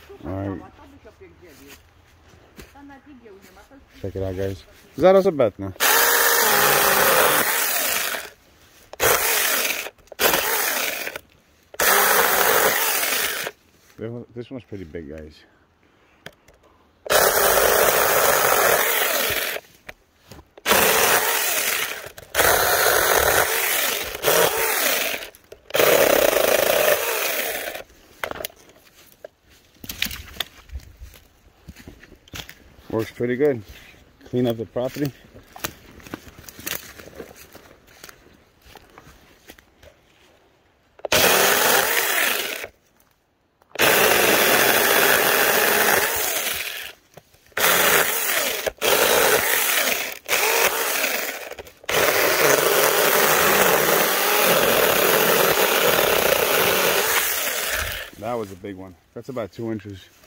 Alright. Check it out, guys. Zaraz obetnę. This one's pretty big, guys. Works pretty good. Clean up the property. That was a big one. That's about 2 inches.